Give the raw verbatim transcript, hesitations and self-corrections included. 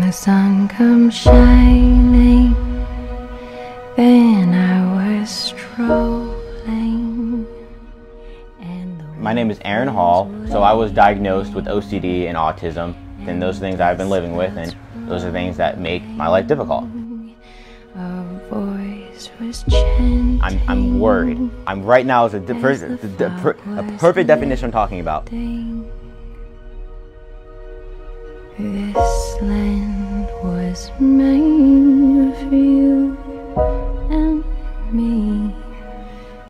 the sun comes shining, then I was strolling. And my name is Aaron Hall. So I was diagnosed with O C D and autism, and those are things I've been living with, and those are things that make my life difficult. A voice was chanting. I'm, I'm worried. I'm right now is a, per, the, the, per, a perfect definition I'm talking about. This land was made